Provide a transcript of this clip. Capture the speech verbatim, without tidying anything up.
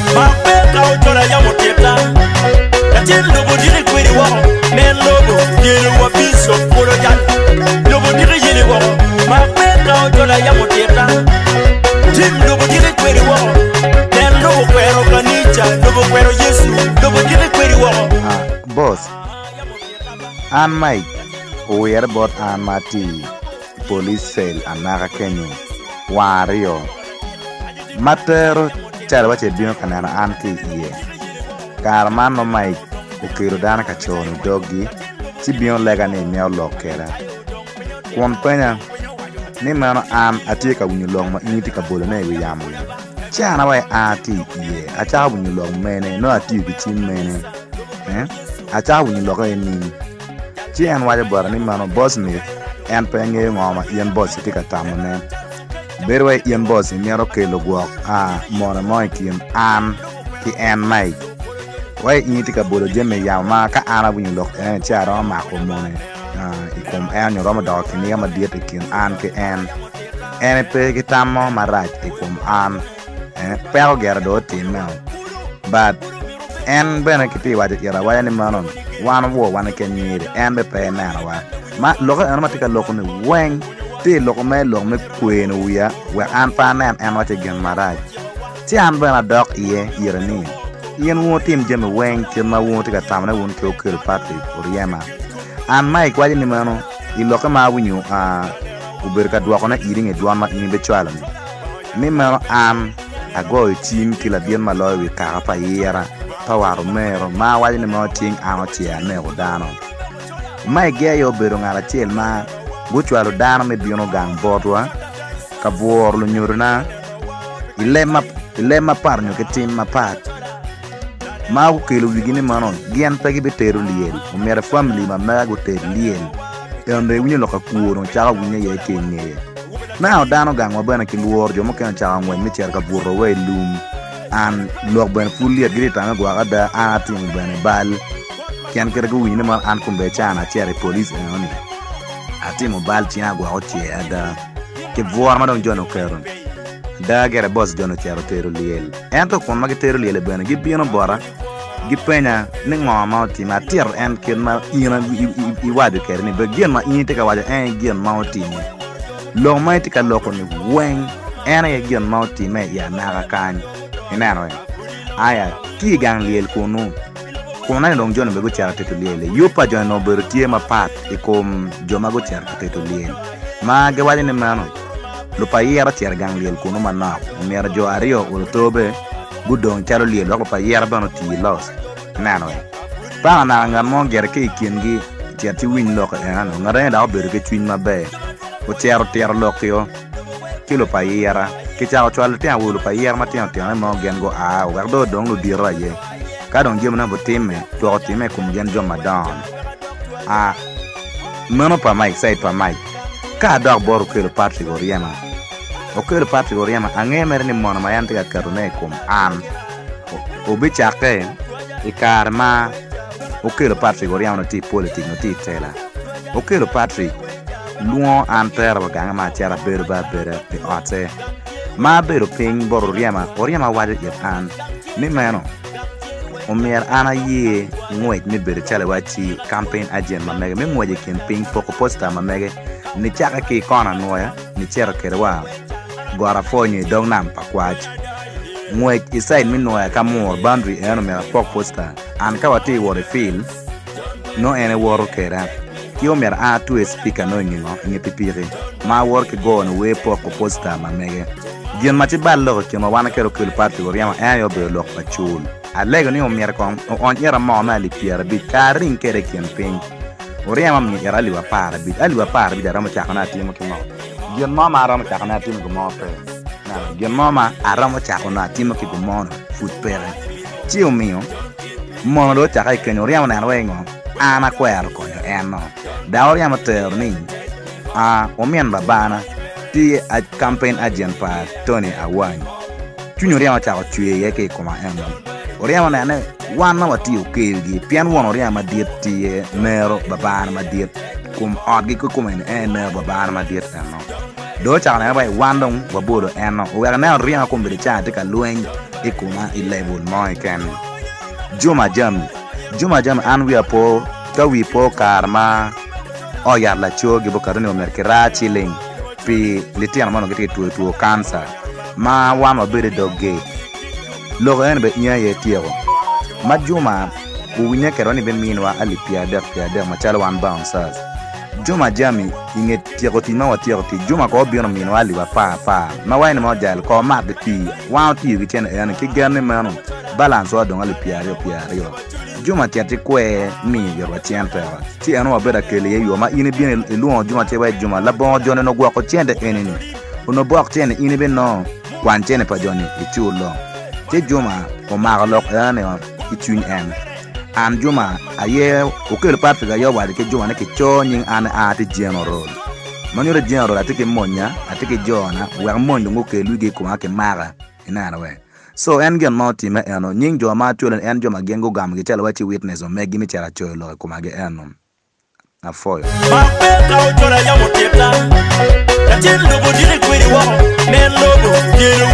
Matembe kautola ya moteta Katin lobo diri kweri wa Men lobo Yele wa piso polo jan Lobo diri yele wa Matembe kautola ya moteta Tim lobo diri kweri wa Men lobo kwero kanicha Lobo kwero Yesu Lobo diri kweri wa Boss An Mike Uwer bot an mati Police cell anaka kenyo Wario Matero Chara wache biyo kanana an ki iye Karman no Mike Ukiro dana kachoni dogi Ti biyo lega ni miao lokera Kwon penya Ni mano an atika winyulong ma initi kabolo na iwe yamu Chana wae ati iye Achaka winyulong mene No ati ubitim mene Eh Achaka winyulong eni Chian waje bora ni mano Bosmic En penge ngoma Ian boss itika tamone Berwe Ian boss Niaro kelo guak Ah Mona moi kiem An Ki en Mike Wai initi kabolo jeme yama Ka ana winyulong En Chara mako mone Ikom en yung roma dog Kini yama diet ikin An ki en En pe kitamo maraj Ikom an Pero gera do tim mel But En bena kiti waje ira Waya ni manon Wana wo wana kenyiri En be pe nana wa Ma loko ena matika loko ni weng Ti loko me loko me kwen uya We an pa nen en wache gen maraj Ti an bena dog iye ira ni Iyen wo tim jeme weng Kima wo tika tamane Wun kio kil pati Uriyema An Mike waje ni mano I loko ma winyo Uberka dwako na iring e duan ma ini bechualam Ni mano an Ago team kila bien maloy we kapa yera Pawaro mero Ma waje ni mano ting ano tia Mero dano Mai gea yo bero ngala tiel ma Buchualo dano me biono gang botwa Kabuor lo nyurna Ilema Ilema parnyo ke team mapat Ma ukelo wigini mano Gian pegi beteru liel Umere family ma mega goteru liel Eonde winyo loka kuoro Chaka winyo ye kenye Now dano gang wabana ki luor Jomo kena chaka ngwen Michel ka burro we lum An luok ben fully at grita Nga gwa kada Ati mbene bal Kian kere gu winyo man An kumbe chana Chere police eoni Ati mbal china gwa otie Ada Ke vuar madong jono keron Da gere boss jono chero teru liel Ento kwa magi teru liel bena Gibino bora Gipenya Ning mama oti Ma tir en kin ma Ina iwadu kere ni Begin ma ini teka waja En gien ma oti ni Long mai tika loko ni weng Ena ya gion mauti me ya naga kany Inano ya Aya ki gang liel kunu Kuna ni long jono bego chara tetu liele Yupa jono no bero tie ma pat Ikom joma go chara tetu liele Ma gewadi ni mano Lupa yera chara gang liel kunu ma nao Umera jo ario ulotobe Gudong charo liele Wako pa yera bano ti los Inano ya Panga na ngan mo gere ke ikiengi Tia ti win loko Inano Ngare da bero ke chwin ma be O tiaro tiaro lokio Kilo pa yera Kichao chwal tia wulu pa yera Matiano tiano mo gen go a Werdo dong lo dira ye Kadong jim na bo time Tuwa time kum gen jo madon A Mano pa Mike Say pa Mike Ka dog boru kilo patri goriema O kilo patri goriema Ange meri ni mono mayanti ka karune kum an O bichake Ikar ma O kilo patri goriema no ti politik no ti tela O kilo patri Luon an terwa ganga ma chara bero ba bere Pe ote Ma bero ping boru riema Oriema wade yep an Ni meno Omer ana ye Mwet mi bero chale wachi Campaign agent ma mege Mi mweje kin ping poko posta ma mege Ni chaka ki kona noya Ni chera kerwa Gwara fonye dong nam pa kwach Mwet iside mi noya Kamor boundary eno mera poko posta An kawati wore feel No ene woro kera Kio mer a tu speaker no nyingo Nye pipiri Ma work go on we poko posta ma mege Gion machi bal loko kima wana kero kul party go Riama ayo be loko pa chul Alego ni omer kom On yera ma na li piera bit Ka ring kere kien ping Oriama mi yera liwa para bit Aliwa para bit Arama chakana timo kima Gion mama arama chakana timo kumo pe Gion mama arama chakana timo ki kumono Food pere Chio mio Mono do chaka ikenyo Oriama na wengo Ana kwero konyo eno Da oriama ter ni A omien babana Ti a campaign agent pa Tony Awany Chunyo oriama chako chue yeke kuma eno Oriama na ane Wana wati ukirgi Pian wana oriama diet ti Mero babana ma diet Kum odgi kukume ni ene mero babana ma diet eno Do chako na bai wandong Wabudo eno Uweka na oriama kumbiri chan Tika lueng ikuma i level mo ken Juma Jam Juma Jam an wi po ka wi po karma o ya la chogi bo karone o merkira chiling pi litian mo no gete tu tu cancer ma wa ma bere doge lo en be nya ye tiero ma Juma u nya keroni ben minwa alipia der pia der ma chalo wan bouncers Juma Jami inge tiero ti ma wa tiero ti Juma ko bi no minwa ali wa pa pa ma wa ni mo jal ko ma de ti wa ti wi chen en ki gerne ma no balance wa don alipia yo pia yo Juma tiati kwe mi yo tienta ti anu abeda kele yo ma ini bien elu Juma te wa Juma la bon jone no gwa ko tiende enini uno bok tiende ini ben no kwan tiende pa jone ichulo ti Juma o ma lo ane itun en an Juma aye o kele part ga yo wa ke Juma ne ke chonyin an ati general manyo general atike monya atike jona wa mondo ngoke luge ko ake mara ina we so en gen mauti me eno nying jo ma tulen en jo magengo gam gi telo wachi witness o megi mi chara cholo ko mage eno afoyo ma pe ka o tora ya moteta la tin lobo dire kwiri wa men lobo dire